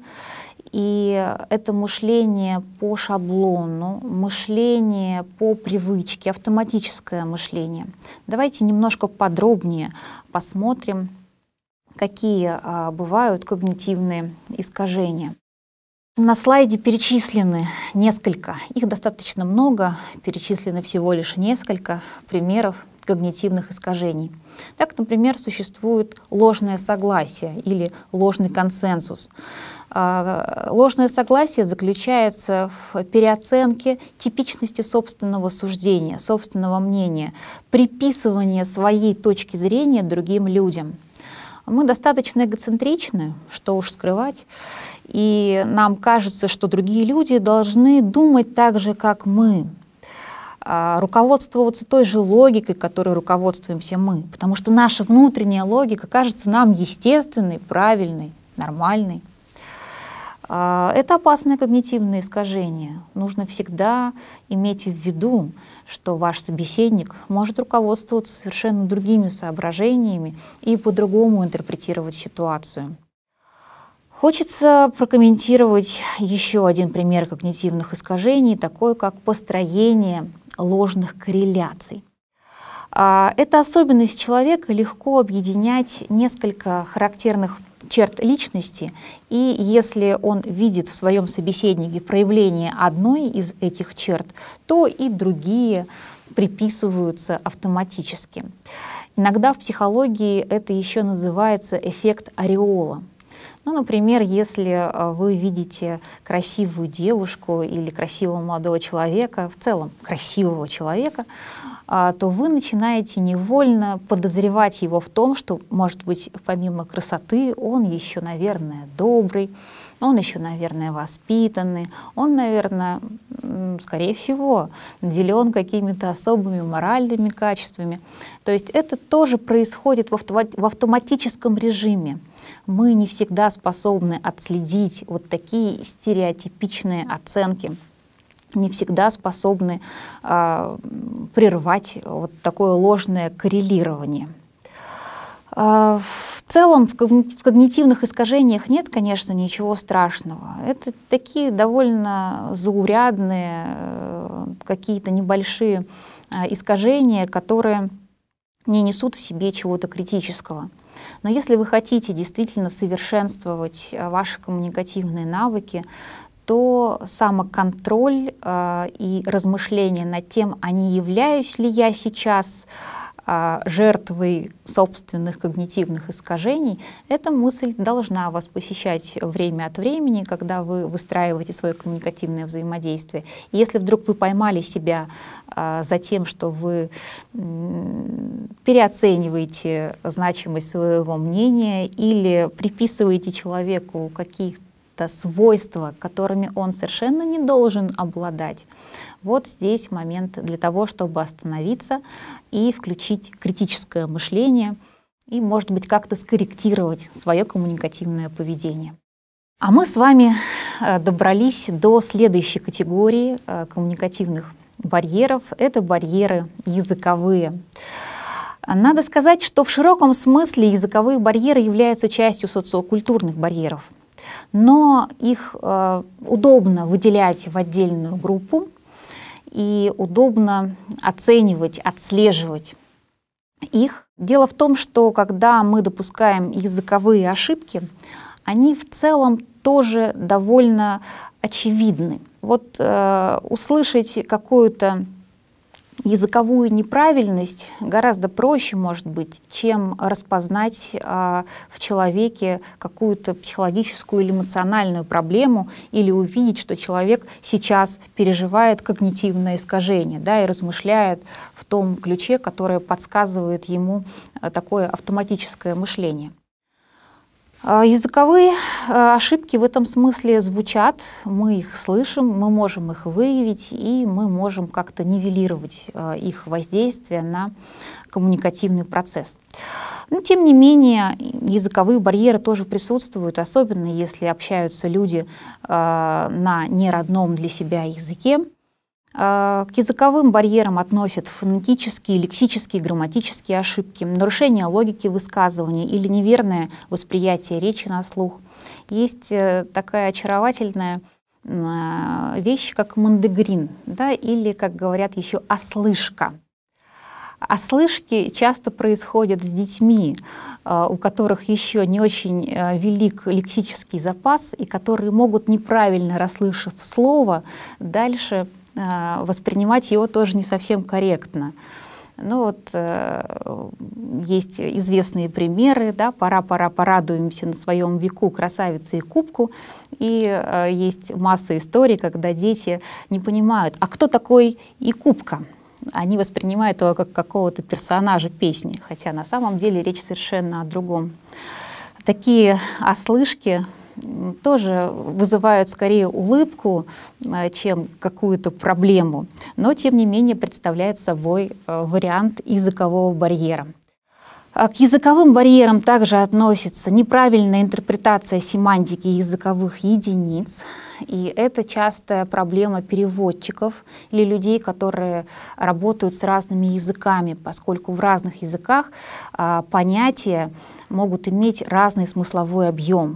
И это мышление по шаблону, мышление по привычке, автоматическое мышление. Давайте немножко подробнее посмотрим, какие бывают когнитивные искажения. На слайде перечислены несколько, их достаточно много, перечислено всего лишь несколько примеров когнитивных искажений. Так, например, существует ложное согласие или ложный консенсус. Ложное согласие заключается в переоценке типичности собственного суждения, собственного мнения, приписывание своей точки зрения другим людям. Мы достаточно эгоцентричны, что уж скрывать, и нам кажется, что другие люди должны думать так же, как мы, руководствоваться той же логикой, которой руководствуемся мы, потому что наша внутренняя логика кажется нам естественной, правильной, нормальной. Это опасное когнитивное искажение. Нужно всегда иметь в виду, что ваш собеседник может руководствоваться совершенно другими соображениями и по-другому интерпретировать ситуацию. Хочется прокомментировать еще один пример когнитивных искажений, такой как построение ложных корреляций. Эта особенность человека легко объединять несколько характерных черт личности, и если он видит в своем собеседнике проявление одной из этих черт, то и другие приписываются автоматически. Иногда в психологии это еще называется эффект ореола. Ну, например, если вы видите красивую девушку или красивого молодого человека, в целом красивого человека, то вы начинаете невольно подозревать его в том, что, может быть, помимо красоты, он еще, наверное, добрый, он еще, наверное, воспитанный, он, наверное, скорее всего, наделен какими-то особыми моральными качествами. То есть это тоже происходит в автоматическом режиме. Мы не всегда способны отследить вот такие стереотипичные оценки, не всегда способны прервать вот такое ложное коррелирование. В целом в когнитивных искажениях нет, конечно, ничего страшного. Это такие довольно заурядные какие-то небольшие искажения, которые не несут в себе чего-то критического. Но если вы хотите действительно совершенствовать ваши коммуникативные навыки, то самоконтроль и размышления над тем, а не являюсь ли я сейчас жертвой собственных когнитивных искажений, эта мысль должна вас посещать время от времени, когда вы выстраиваете свое коммуникативное взаимодействие. И если вдруг вы поймали себя за тем, что вы переоцениваете значимость своего мнения или приписываете человеку каких-то свойства, которыми он совершенно не должен обладать. Вот здесь момент для того, чтобы остановиться и включить критическое мышление и, может быть, как-то скорректировать свое коммуникативное поведение. А мы с вами добрались до следующей категории коммуникативных барьеров. Это барьеры языковые. Надо сказать, что в широком смысле языковые барьеры являются частью социокультурных барьеров. Но их удобно выделять в отдельную группу и удобно оценивать, отслеживать их. Дело в том, что когда мы допускаем языковые ошибки, они в целом тоже довольно очевидны. Вот услышать какую-то языковую неправильность гораздо проще, может быть, чем распознать в человеке какую-то психологическую или эмоциональную проблему или увидеть, что человек сейчас переживает когнитивное искажение, да, и размышляет в том ключе, которое подсказывает ему такое автоматическое мышление. Языковые ошибки в этом смысле звучат, мы их слышим, мы можем их выявить, и мы можем как-то нивелировать их воздействие на коммуникативный процесс. Но, тем не менее, языковые барьеры тоже присутствуют, особенно если общаются люди на неродном для себя языке. К языковым барьерам относят фонетические, лексические, грамматические ошибки, нарушение логики высказывания или неверное восприятие речи на слух. Есть такая очаровательная вещь, как мандегрин, да, или, как говорят еще, ослышка. Ослышки часто происходят с детьми, у которых еще не очень велик лексический запас, и которые могут, неправильно расслышав слово, дальше воспринимать его тоже не совсем корректно. Ну вот есть известные примеры, да, «Пора, порадуемся на своем веку красавице и кубку», и есть масса историй, когда дети не понимают, а кто такой Якубка? Они воспринимают его как какого-то персонажа песни, хотя на самом деле речь совершенно о другом. Такие ослышки тоже вызывают скорее улыбку, чем какую-то проблему, но тем не менее представляют собой вариант языкового барьера. К языковым барьерам также относится неправильная интерпретация семантики языковых единиц, и это частая проблема переводчиков или людей, которые работают с разными языками, поскольку в разных языках понятия могут иметь разный смысловой объем.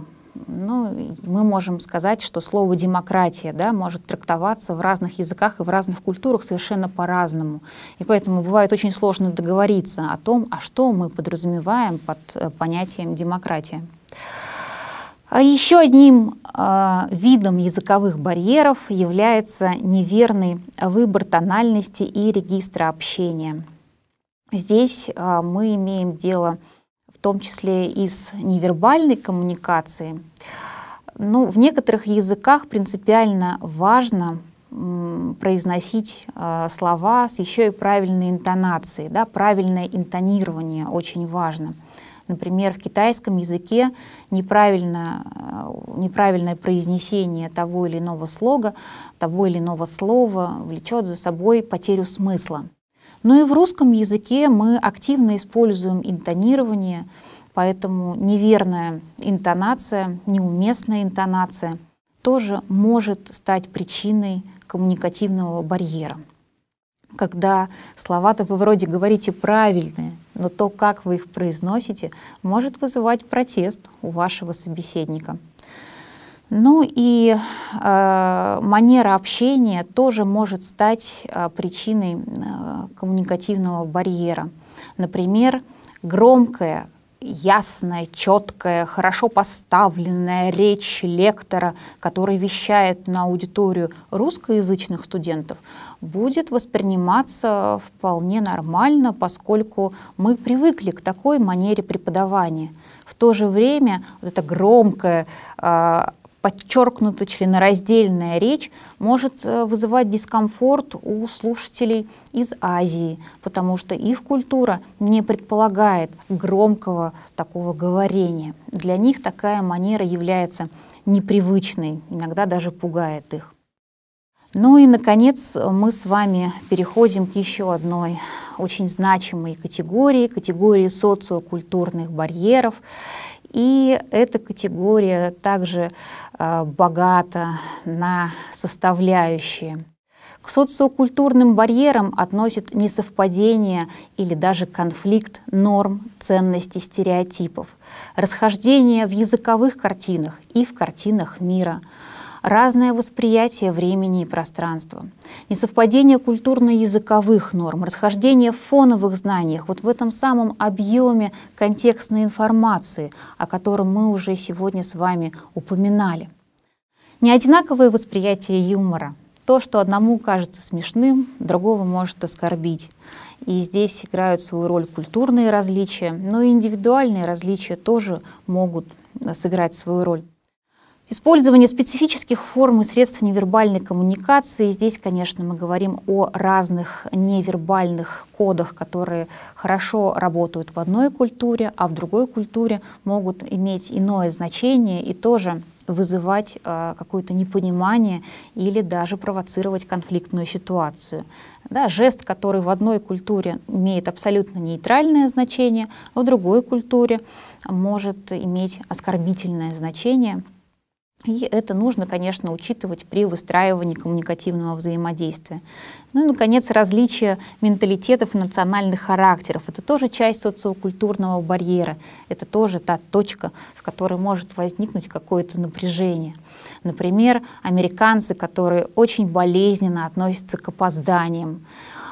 мы можем сказать, что слово «демократия», да, может трактоваться в разных языках и в разных культурах совершенно по-разному. И поэтому бывает очень сложно договориться о том, а что мы подразумеваем под понятием «демократия». Еще одним видом языковых барьеров является неверный выбор тональности и регистра общения. Здесь мы имеем дело в том числе и с невербальной коммуникацией. В некоторых языках принципиально важно произносить слова с еще и правильной интонацией. Да? Правильное интонирование очень важно. Например, в китайском языке неправильное произнесение того или иного слога, того или иного слова влечет за собой потерю смысла. Но и в русском языке мы активно используем интонирование, поэтому неверная интонация, неуместная интонация тоже может стать причиной коммуникативного барьера. Когда слова-то вы вроде говорите правильные, но то, как вы их произносите, может вызывать протест у вашего собеседника. Манера общения тоже может стать причиной коммуникативного барьера. Например, громкая, ясная, четкая, хорошо поставленная речь лектора, который вещает на аудиторию русскоязычных студентов, будет восприниматься вполне нормально, поскольку мы привыкли к такой манере преподавания. В то же время вот эта громкая, подчеркнуто членораздельная речь может вызывать дискомфорт у слушателей из Азии, потому что их культура не предполагает громкого такого говорения. Для них такая манера является непривычной, иногда даже пугает их. И, наконец, мы с вами переходим к еще одной очень значимой категории социокультурных барьеров. И эта категория также богата на составляющие. К социокультурным барьерам относят несовпадение или даже конфликт норм, ценностей, стереотипов, расхождение в языковых картинах и в картинах мира, разное восприятие времени и пространства, несовпадение культурно-языковых норм, расхождение в фоновых знаниях, вот в этом самом объеме контекстной информации, о котором мы уже сегодня с вами упоминали. Неодинаковое восприятие юмора. То, что одному кажется смешным, другого может оскорбить. И здесь играют свою роль культурные различия, но и индивидуальные различия тоже могут сыграть свою роль. Использование специфических форм и средств невербальной коммуникации. Здесь, конечно, мы говорим о разных невербальных кодах, которые хорошо работают в одной культуре, а в другой культуре могут иметь иное значение и тоже вызывать какое-то непонимание или даже провоцировать конфликтную ситуацию. Да, жест, который в одной культуре имеет абсолютно нейтральное значение, а в другой культуре может иметь оскорбительное значение. И это нужно, конечно, учитывать при выстраивании коммуникативного взаимодействия. И, наконец, различия менталитетов и национальных характеров. Это тоже часть социокультурного барьера. Это тоже та точка, в которой может возникнуть какое-то напряжение. Например, американцы, которые очень болезненно относятся к опозданиям.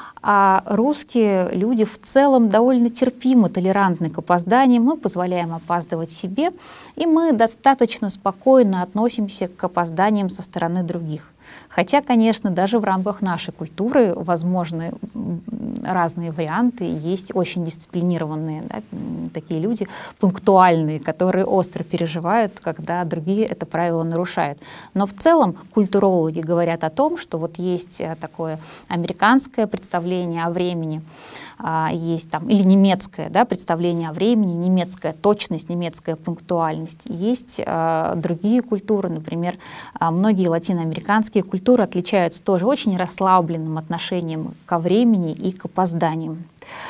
А русские люди в целом довольно терпимы, толерантны к опозданиям. Мы позволяем опаздывать себе, и мы достаточно спокойно относимся к опозданиям со стороны других. Хотя, конечно, даже в рамках нашей культуры возможны разные варианты. Есть очень дисциплинированные, да, такие люди, пунктуальные, которые остро переживают, когда другие это правило нарушают. Но в целом культурологи говорят о том, что вот есть такое американское представление о времени, есть там, или немецкое, да, представление о времени, немецкая точность, немецкая пунктуальность. Есть другие культуры, например, многие латиноамериканские культуры отличаются тоже очень расслабленным отношением ко времени и к опозданиям.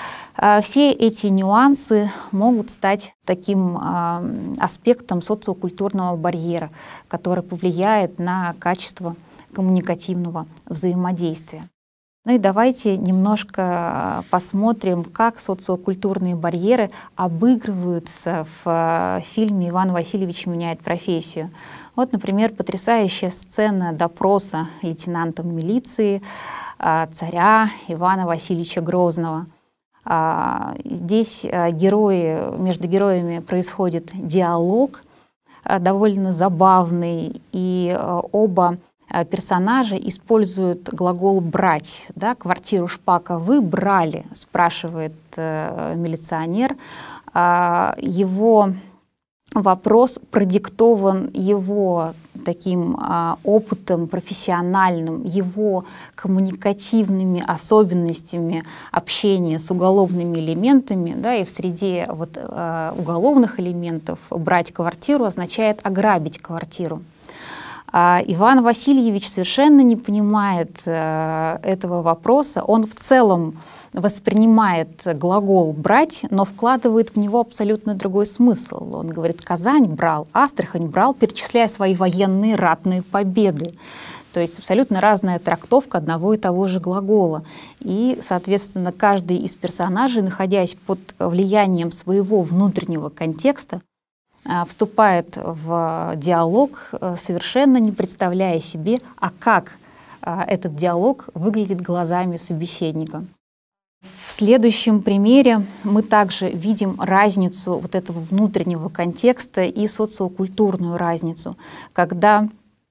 Все эти нюансы могут стать таким аспектом социокультурного барьера, который повлияет на качество коммуникативного взаимодействия. Ну и давайте немножко посмотрим, как социокультурные барьеры обыгрываются в фильме «Иван Васильевич меняет профессию». Вот, например, потрясающая сцена допроса лейтенантом милиции царя Ивана Васильевича Грозного. Здесь между героями происходит диалог довольно забавный, и оба персонажи используют глагол «брать». Да? «Квартиру Шпака вы брали?» — спрашивает милиционер. Его вопрос продиктован его таким опытом профессиональным, его коммуникативными особенностями общения с уголовными элементами. Да? И в среде уголовных элементов брать квартиру означает ограбить квартиру. Иван Васильевич совершенно не понимает этого вопроса. Он в целом воспринимает глагол «брать», но вкладывает в него абсолютно другой смысл. Он говорит: «Казань брал, Астрахань брал», перечисляя свои военные ратные победы. То есть абсолютно разная трактовка одного и того же глагола. И, соответственно, каждый из персонажей, находясь под влиянием своего внутреннего контекста, вступает в диалог, совершенно не представляя себе, как этот диалог выглядит глазами собеседника. В следующем примере мы также видим разницу вот этого внутреннего контекста и социокультурную разницу, когда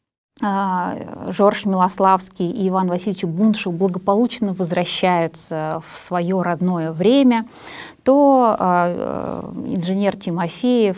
Жорж Милославский и Иван Васильевич Бунши благополучно возвращаются в свое родное время, то инженер Тимофеев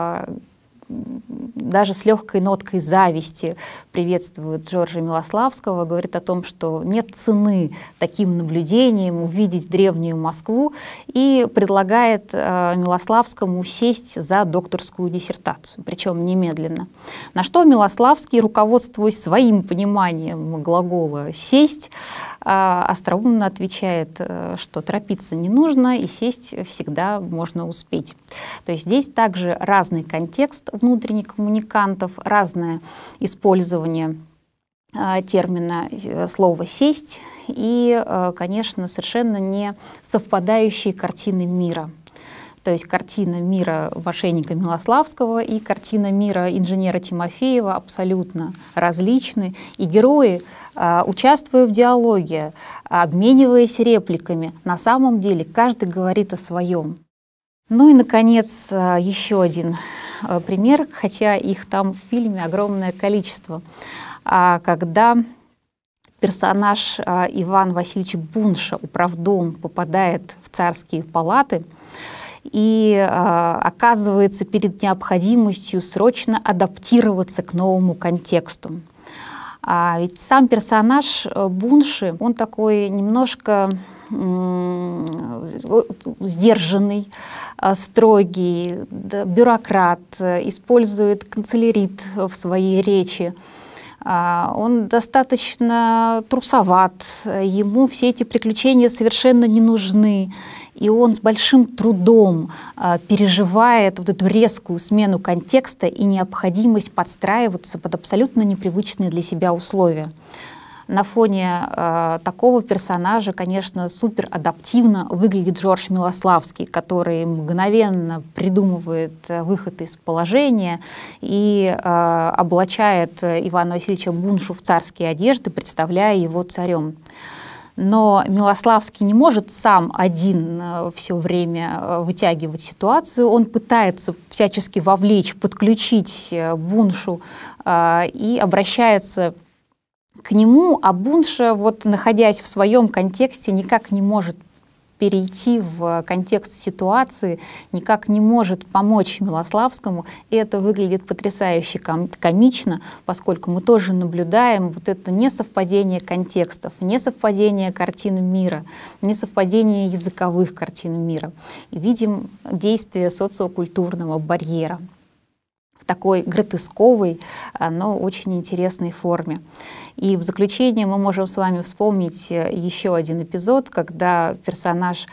даже с легкой ноткой зависти приветствует Жоржа Милославского, говорит о том, что нет цены таким наблюдениям увидеть древнюю Москву, и предлагает Милославскому сесть за докторскую диссертацию, причем немедленно. На что Милославский, руководствуясь своим пониманием глагола «сесть», остроумно отвечает, что торопиться не нужно и сесть всегда можно успеть. То есть здесь также разный контекст внутренних коммуникантов, разное использование термина слова «сесть» и, конечно, совершенно не совпадающие картины мира. То есть картина мира мошенника Милославского и картина мира инженера Тимофеева абсолютно различны. И герои, участвуя в диалоге, обмениваясь репликами, на самом деле каждый говорит о своем. Ну и, наконец, еще один пример, хотя их там в фильме огромное количество, когда персонаж Иван Васильевич Бунша, управдом, попадает в царские палаты и оказывается перед необходимостью срочно адаптироваться к новому контексту. Ведь сам персонаж Бунши, он такой немножко сдержанный, строгий, бюрократ, использует канцелярит в своей речи. Он достаточно трусоват, ему все эти приключения совершенно не нужны. И он с большим трудом переживает вот эту резкую смену контекста и необходимость подстраиваться под абсолютно непривычные для себя условия. На фоне такого персонажа, конечно, супер адаптивно выглядит Жорж Милославский, который мгновенно придумывает выход из положения и облачает Ивана Васильевича Буншу в царские одежды, представляя его царем. Но Милославский не может сам один все время вытягивать ситуацию. Он пытается всячески вовлечь, подключить Буншу и обращается к нему, а Бунша, вот, находясь в своем контексте, никак не может перейти в контекст ситуации, никак не может помочь Милославскому. И это выглядит потрясающе комично, поскольку мы тоже наблюдаем вот это несовпадение контекстов, несовпадение картин мира, несовпадение языковых картин мира. И видим действие социокультурного барьера в такой гротесковой, но очень интересной форме. И в заключение мы можем с вами вспомнить еще один эпизод, когда персонаж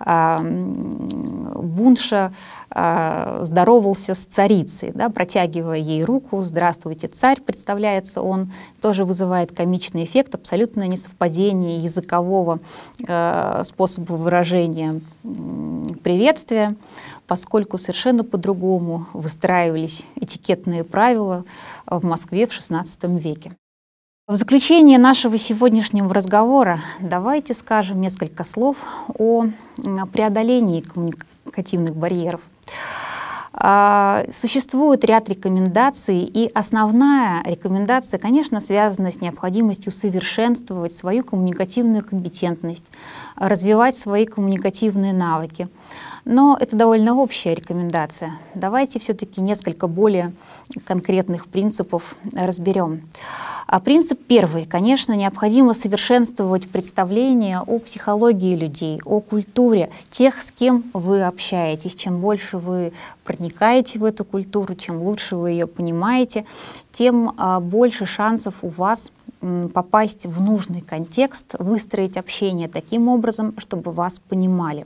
Бунша здоровался с царицей, да, протягивая ей руку. «Здравствуйте, царь», представляется он, тоже вызывает комичный эффект, абсолютное несовпадение языкового способа выражения приветствия, поскольку совершенно по-другому выстраивались этикетные правила в Москве в XVI веке. В заключение нашего сегодняшнего разговора давайте скажем несколько слов о преодолении коммуникативных барьеров. Существует ряд рекомендаций, и основная рекомендация, конечно, связана с необходимостью совершенствовать свою коммуникативную компетентность, развивать свои коммуникативные навыки. Но это довольно общая рекомендация. Давайте все-таки несколько более конкретных принципов разберем. Принцип первый. Конечно, необходимо совершенствовать представление о психологии людей, о культуре тех, с кем вы общаетесь. Чем больше вы проникаете в эту культуру, чем лучше вы ее понимаете, тем больше шансов у вас попасть в нужный контекст, выстроить общение таким образом, чтобы вас понимали.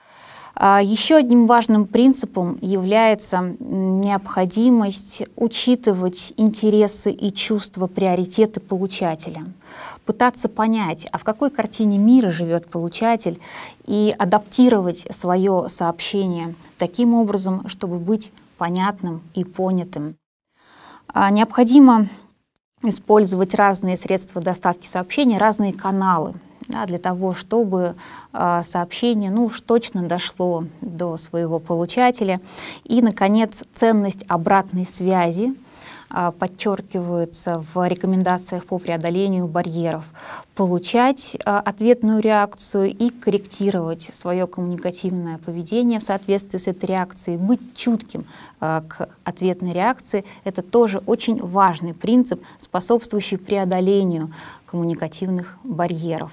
Еще одним важным принципом является необходимость учитывать интересы и чувства, приоритеты получателя, пытаться понять, а в какой картине мира живет получатель, и адаптировать свое сообщение таким образом, чтобы быть понятным и понятым. Необходимо использовать разные средства доставки сообщений, разные каналы, да, для того, чтобы сообщение уж точно дошло до своего получателя. И, наконец, ценность обратной связи подчеркивается в рекомендациях по преодолению барьеров. Получать ответную реакцию и корректировать свое коммуникативное поведение в соответствии с этой реакцией, быть чутким к ответной реакции — это тоже очень важный принцип, способствующий преодолению коммуникативных барьеров.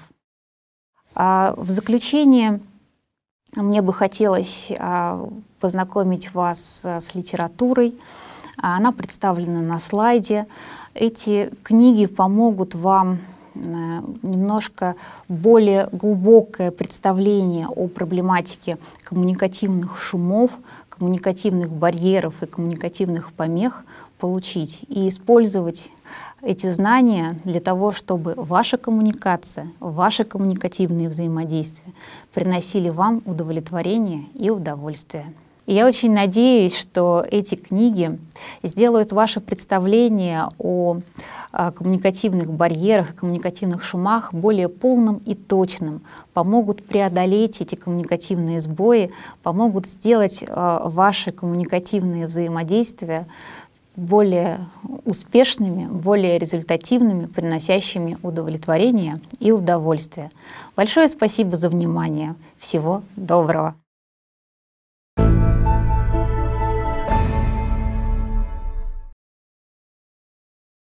В заключение мне бы хотелось познакомить вас с литературой. Она представлена на слайде. Эти книги помогут вам немножко более глубокое представление о проблематике коммуникативных шумов, коммуникативных барьеров и коммуникативных помех получить и использовать эти знания для того, чтобы ваша коммуникация, ваши коммуникативные взаимодействия приносили вам удовлетворение и удовольствие. И я очень надеюсь, что эти книги сделают ваше представление о коммуникативных барьерах и коммуникативных шумах более полным и точным, помогут преодолеть эти коммуникативные сбои, помогут сделать ваши коммуникативные взаимодействия более успешными, более результативными, приносящими удовлетворение и удовольствие. Большое спасибо за внимание. Всего доброго!